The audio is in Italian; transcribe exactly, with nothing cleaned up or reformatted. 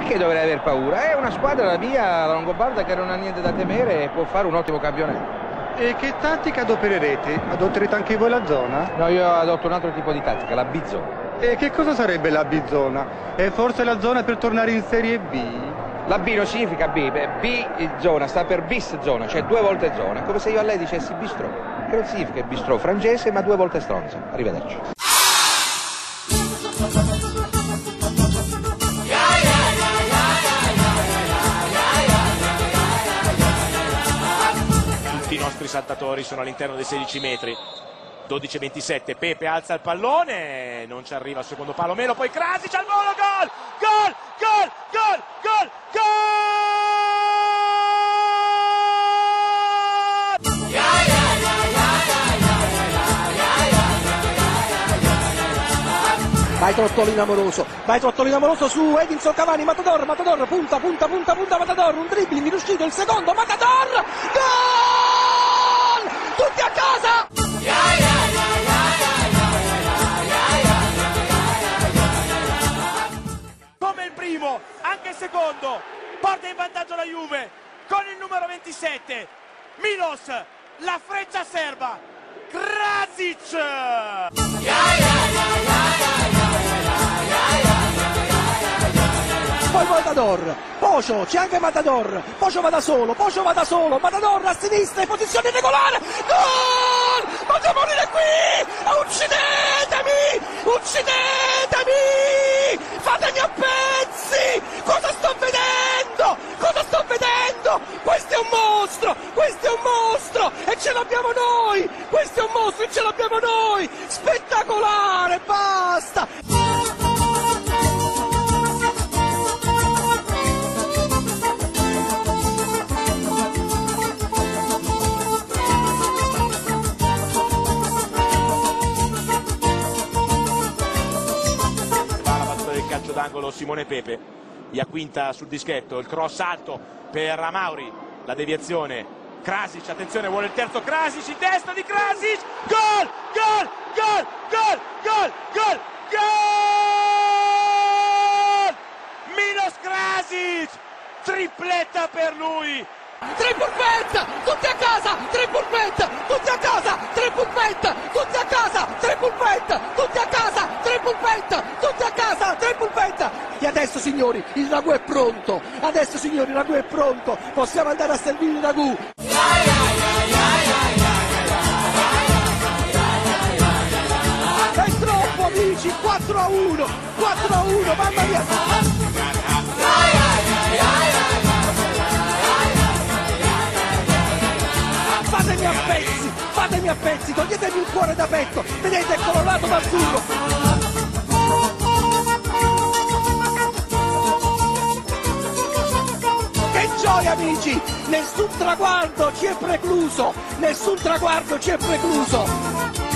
Perché dovrei aver paura? È una squadra, la mia, la Longobarda, che non ha niente da temere e può fare un ottimo campionato. E che tattica adopererete? Adotterete anche voi la zona? No, io adotto un altro tipo di tattica, la B-zona. E che cosa sarebbe la B-zona? È forse la zona per tornare in Serie B? La B non significa B, B-zona sta per bis zona, cioè due volte zona. È come se io a lei dicessi bistro, che non significa bistro francese, ma due volte stronzo. Arrivederci. Tutti i nostri saltatori sono all'interno dei sedici metri. dodici ventisette, Pepe alza il pallone, non ci arriva al secondo palo, meno poi Krasic al volo, gol! Gol! Gol! Gol! Gol! Gol! Vai Trottolino amoroso, vai Trottolino amoroso su Edinson Cavani, Matador, Matador, punta, punta, punta, punta, Matador, un dribbling in uscito, il secondo, Matador, gol! Tutti a casa! Come il primo, anche il secondo, porta in vantaggio la Juve con il numero ventisette, Milos, la freccia serba, Krasic! Poi Matador, Pocio, c'è anche Matador, Pocio va da solo, Pocio va da solo, Matador a sinistra in posizione regolare, gol! Voglio morire qui! Uccidetemi! Uccidetemi! Fatemi a pezzi! Cosa sto vedendo? Cosa sto vedendo? Questo è un mostro! Questo è un mostro! E ce l'abbiamo noi! Questo è un mostro e ce l'abbiamo noi! Spettacolare! Basta! Calcio d'angolo Simone Pepe, Iaquinta sul dischetto, il cross alto per Amauri, la deviazione, Krasic, attenzione, vuole il terzo Krasic, in testa di Krasic, gol, gol, gol, gol, gol, gol, gol, Milos Krasic, tripletta per lui. Tre pulpetta, tutti a casa, tre pulpetta, tutti a casa, tre pulpetta, tutti a casa, tre pulpetta, tutti a casa, tre pulpetta, tutti a casa, tre pulpetta. E adesso signori, il ragù è pronto, adesso signori il ragù è pronto, possiamo andare a servire il ragù. È troppo amici, quattro a uno, quattro a uno, mamma mia. Fatemi a pezzi, fatemi a pezzi, toglietemi il cuore da petto, vedete, è colorato d'azzurro. Che gioia amici, nessun traguardo ci è precluso, nessun traguardo ci è precluso.